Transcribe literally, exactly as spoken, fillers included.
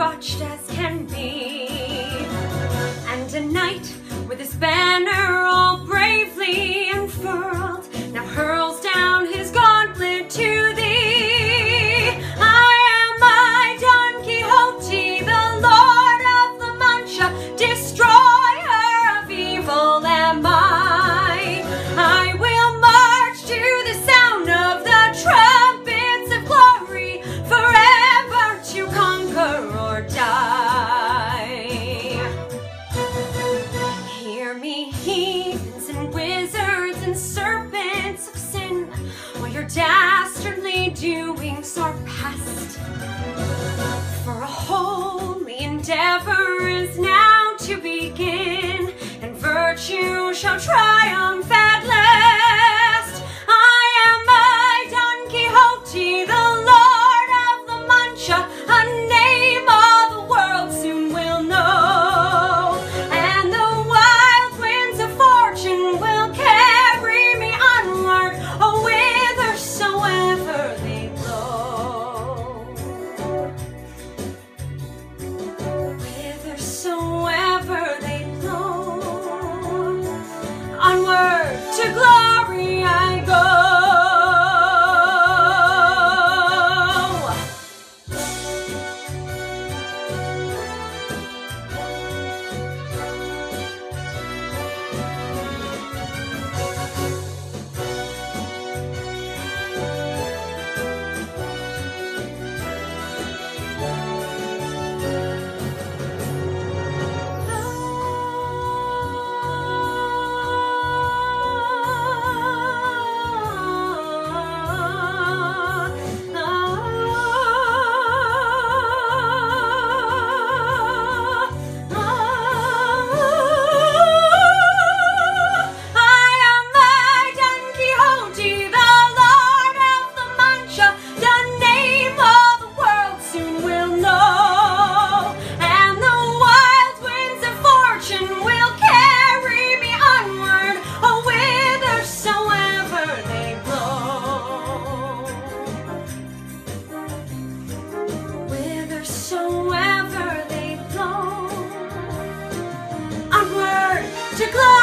watched as can be. And a knight with his banner all bravely unfurled now hurls down his gauntlet to thee. I am I, Don Quixote, the Lord of La Mancha, destroyer of evil am I. I will march to the sound of the trumpets of glory, forever to conquer or die. Hear me, heathens and wizards and serpents of sin, while your dastardly doings are past. For a holy endeavor is now to begin, and virtue shall triumph at last. I am I, Don Quixote, the Lord of La Mancha, a name all the world soon will know, and the wild winds of fortune will carry me onward, oh, whithersoever they blow. Whithersoever they blow, onward to glory I go. Whithersoever they blow, onward to glory.